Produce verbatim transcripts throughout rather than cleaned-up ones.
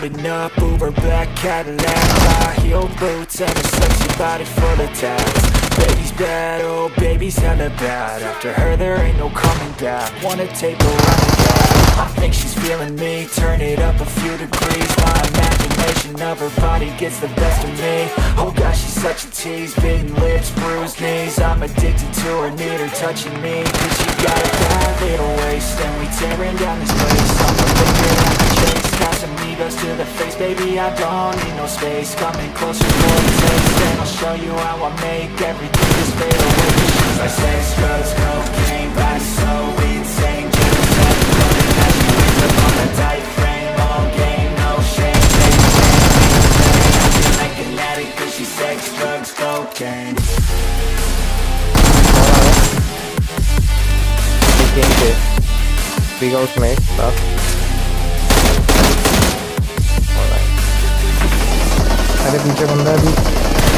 Driving up Uber black Cadillac, high heel boots and a sexy body full of tats. Baby's bad, oh baby's hella bad. After her there ain't no coming back. Wanna take a run at that. I think she's feeling me. Turn it up a few degrees. My imagination of her body gets the best of me. Oh gosh, she's such a tease. Bitten lips, bruised knees. I'm addicted to her, need her touching me. Cause she got a bad little waist, and we tearing down this place. I'm a liquor at the chase. Got some egos to the face, baby, I don't need no space. Coming closer for a taste, and I'll show you how I make everything just fade away. She's like sex, drugs, cocaine, body so insane. Just like running as she wakes up on a tight frame. All game, no shame. Acting like an addict cause she's sex, drugs, cocaine. Big house mate stuff. Alright. अरे पीछे बंदा है भी.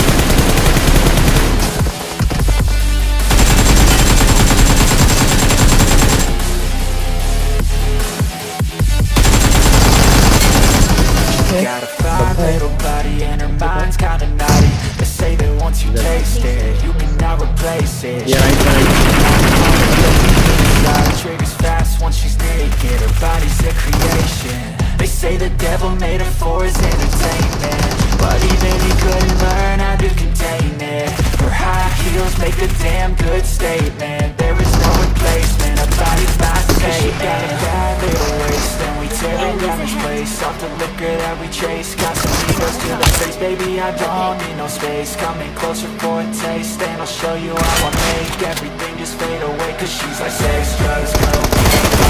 Got a fine little body and her mind's kinda naughty. They say that once you taste it, you cannot replace it. Yeah, right, right. Triggers fast once she's naked. Her body's a creation. They say the devil made her for his entertainment, but even he couldn't learn how to contain it. Her high heels make a damn good statement. There is no replacement. Her body's my statement. She got a bad little waist, and we tearing down this place. Off the liquor that we chase. Got some egos to the face, baby, I don't need no space. Coming closer for a taste, and I'll show you how I make everything just fade away. Cause she's like sex, drugs, cocaine.